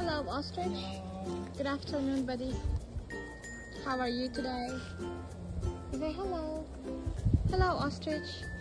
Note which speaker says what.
Speaker 1: Hello, ostrich. Good afternoon, buddy. How are you today? Say hello. Hello, ostrich.